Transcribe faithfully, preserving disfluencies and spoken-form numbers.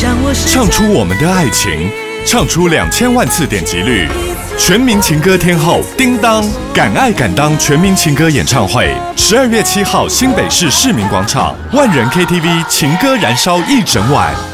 唱出我们的爱情，唱出两千万次点击率。全民情歌天后叮当，敢爱敢当全民情歌演唱会，十二月七号新北市市民广场，万人 K T V 情歌燃烧一整晚。